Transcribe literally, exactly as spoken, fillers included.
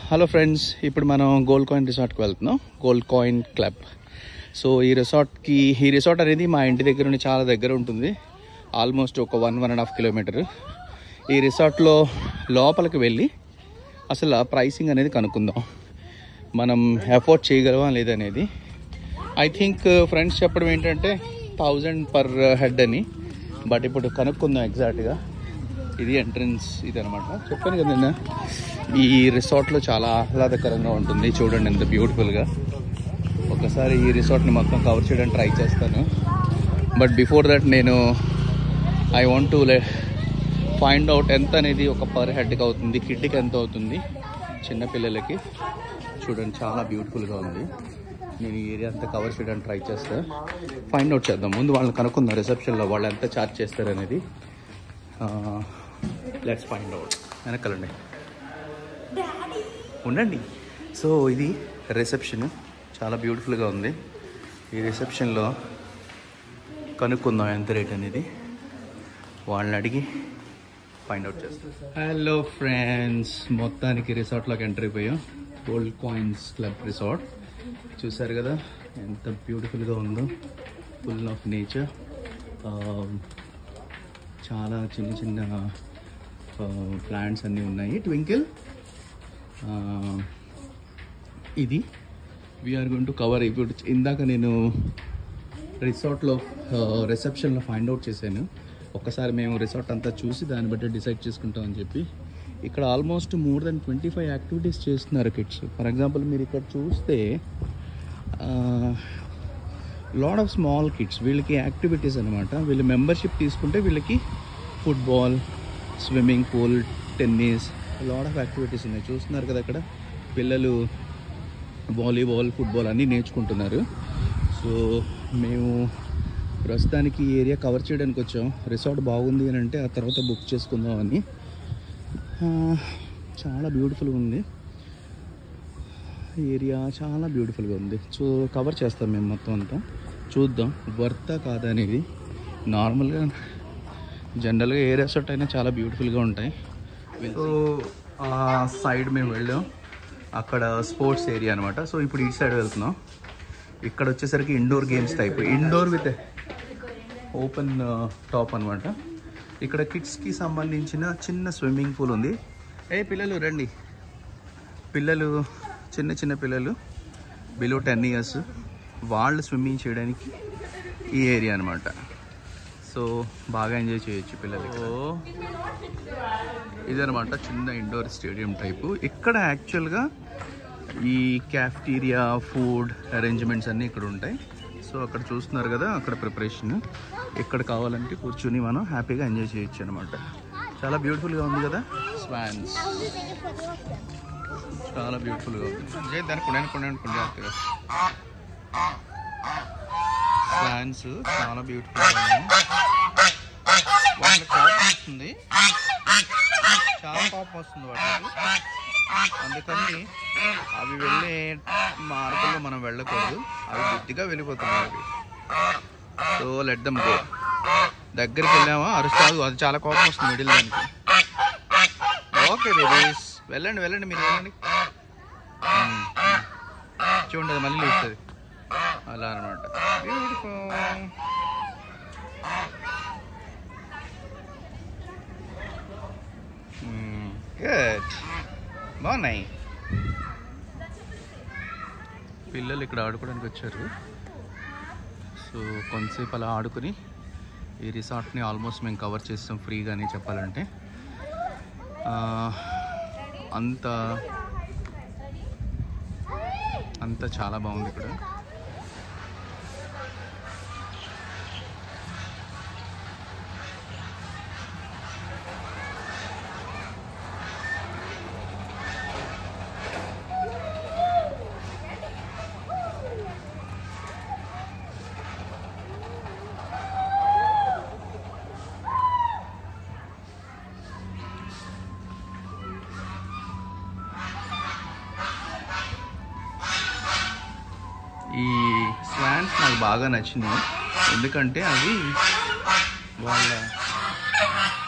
Hello friends, ఇప్పుడు మనం gold coin రిసార్ట్కి వెళ్తున్నాం. Gold coin club. సో ఈ రిసార్ట్కి ఈ రిసార్ట్ అనేది మా ఇంటి దగ్గర నుండి చాలా దగ్గర ఉంటుంది. ఆల్మోస్ట్ ఒక one one and half kilometre. ఈ రిసార్ట్లో లోపలికి వెళ్ళి అసలు ప్రైసింగ్ అనేది కనుక్కుందాం, మనం అఫోర్డ్ చేయగలమా లేదనేది. ఐ థింక్ ఫ్రెండ్స్ చెప్పడం ఏంటంటే థౌజండ్ పర్ హెడ్ అని. బట్ ఇప్పుడు కనుక్కుందాం ఎగ్జాక్ట్గా. ఇది ఎంట్రన్స్, ఇది అనమాట. చెప్పాను కదన్నా, ఈ రిసార్ట్లో చాలా ఆహ్లాదకరంగా ఉంటుంది. చూడండి ఎంత బ్యూటిఫుల్గా. ఒకసారి ఈ రిసార్ట్ని మొత్తం కవర్ చేయడానికి ట్రై చేస్తాను. బట్ బిఫోర్ దట్ నేను I want to find out ఎంత అనేది ఒక పర్ హెడ్కి అవుతుంది, కిడ్కి ఎంత అవుతుంది, చిన్నపిల్లలకి. చూడండి చాలా బ్యూటిఫుల్గా ఉంది. నేను ఈ ఏరియా అంతా కవర్ చేయడానికి ట్రై చేస్తా, ఫైండ్ అవుట్ చేద్దాం. ముందు వాళ్ళని కనుక్కుందాం రిసెప్షన్లో వాళ్ళు ఎంత ఛార్జ్ చేస్తారు అనేది. Let's find out. వెనకాలండి, ఉండండి. సో ఇది రిసెప్షన్, చాలా బ్యూటిఫుల్గా ఉంది. ఈ రిసెప్షన్లో కనుక్కుందాం ఎంత రేట్ అనేది, వాళ్ళని అడిగి ఫైండ్ అవుట్ చేస్తాం. హలో ఫ్రెండ్స్, మొత్తానికి రిసార్ట్లోకి ఎంటర్ అయిపోయాం. Gold coins club resort. చూసారు కదా ఎంత బ్యూటిఫుల్గా ఉందో, ఫుల్ ఆఫ్ నేచర్. చాలా చిన్న చిన్న ప్లాంట్స్ అన్నీ ఉన్నాయి. ట్వింకిల్, ఇది వీఆర్ గోయింగ్ టు కవర్. ఇప్పుడు ఇందాక నేను రిసార్ట్లో రిసెప్షన్లో ఫైండ్ అవుట్ చేశాను. ఒక్కసారి మేము రిసార్ట్ అంతా చూసి దాన్ని బట్టి డిసైడ్ చేసుకుంటామని చెప్పి. ఇక్కడ almost more than twenty five activities చేస్తున్నారు కిడ్స్. ఫర్ ఎగ్జాంపుల్ మీరు ఇక్కడ చూస్తే లాట్ ఆఫ్ స్మాల్ కిడ్స్, వీళ్ళకి యాక్టివిటీస్ అనమాట. వీళ్ళు మెంబర్షిప్ తీసుకుంటే వీళ్ళకి football, swimming pool, tennis, lot of activities ఉన్నాయి. చూస్తున్నారు కదా అక్కడ పిల్లలు వాలీబాల్, ఫుట్బాల్ అన్నీ నేర్చుకుంటున్నారు. సో మేము ప్రస్తుతానికి ఈ ఏరియా కవర్ చేయడానికి వచ్చాం. రిసార్ట్ బాగుంది అని అంటే ఆ తర్వాత బుక్ చేసుకుందామని. చాలా బ్యూటిఫుల్గా ఉంది ఏరియా, చాలా బ్యూటిఫుల్గా ఉంది. సో కవర్ చేస్తాం మేము మొత్తం అంతా. చూద్దాం వర్తా కాదా అనేది. నార్మల్గా జనరల్గా ఏ రిసార్ట్ అయినా చాలా బ్యూటిఫుల్గా ఉంటాయి. సో ఆ సైడ్ మేము వెళ్ళాం, అక్కడ స్పోర్ట్స్ ఏరియా అనమాట. సో ఇప్పుడు ఈ సైడ్ వెళ్తున్నాం. ఇక్కడ వచ్చేసరికి indoor games type, indoor with open top అనమాట. ఇక్కడ కిడ్స్కి సంబంధించిన చిన్న స్విమ్మింగ్ పూల్ ఉంది. ఏ పిల్లలు రండి, పిల్లలు చిన్న చిన్న పిల్లలు బిలో టెన్ ఇయర్స్ వాళ్ళు స్విమ్మింగ్ చేయడానికి ఈ ఏరియా అనమాట. సో బాగా ఎంజాయ్ చేయొచ్చు పిల్లలకి. సో ఇదనమాట చిన్న ఇండోర్ స్టేడియం టైపు. ఇక్కడ యాక్చువల్గా ఈ క్యాఫ్టీరియా, ఫుడ్ అరేంజ్మెంట్స్ అన్నీ ఇక్కడ ఉంటాయి. సో అక్కడ చూస్తున్నారు కదా, అక్కడ ప్రిపరేషన్. ఇక్కడ కావాలంటే కూర్చుని మనం హ్యాపీగా ఎంజాయ్ చేయొచ్చు అనమాట. చాలా బ్యూటిఫుల్గా ఉంది కదా. స్వాన్స్ చాలా బ్యూటిఫుల్గా ఉంది. దానికి అనుకోండి అనుకోండి స్వాన్స్ చాలా బ్యూటిఫుల్గా ఉంది. వాళ్ళకి కోపం వస్తుంది, చాలా కోపం వస్తుంది వాటికి. అందుకని అవి వెళ్ళే మార్గంలో మనం వెళ్ళకూడదు, అవి బుద్ధిగా వెళ్ళిపోతున్నాయి అవి. So let them go. దగ్గరికి వెళ్ళామా అరుస్తాదు, అది చాలా కోపం వస్తుంది మిడిల్ దానికి. ఓకే బేబీస్, వెళ్ళండి వెళ్ళండి మీరు వెళ్ళండి. చూడండి అది మళ్ళీ లేస్తుంది అలా అనమాట. బ్యూటిఫుల్. గుడ్, బాగున్నాయి. పిల్లలు ఇక్కడ ఆడుకోవడానికి వచ్చారు. సో కొంతసేపు అలా ఆడుకుని ఈ రిసార్ట్ని ఆల్మోస్ట్ మేము కవర్ చేస్తాం ఫ్రీగానే చెప్పాలంటే. అంత అంతా చాలా బాగుంది ఇక్కడ. ఈ స్వాన్స్ నాకు బాగా నచ్చినాయి, ఎందుకంటే అవి వాళ్ళ